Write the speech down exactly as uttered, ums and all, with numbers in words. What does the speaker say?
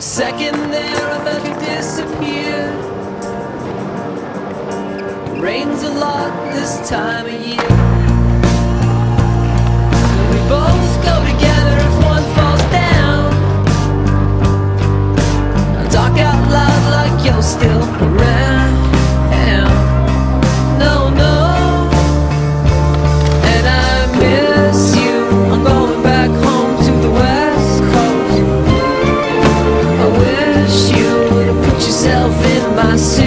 second there I thought you disappeared. Rains a lot this time of year. We both go together if one falls down. I'll talk out loud like you're still around. No, no. And I miss you. I'm going back home to the West Coast. I wish you would have put yourself in my suit.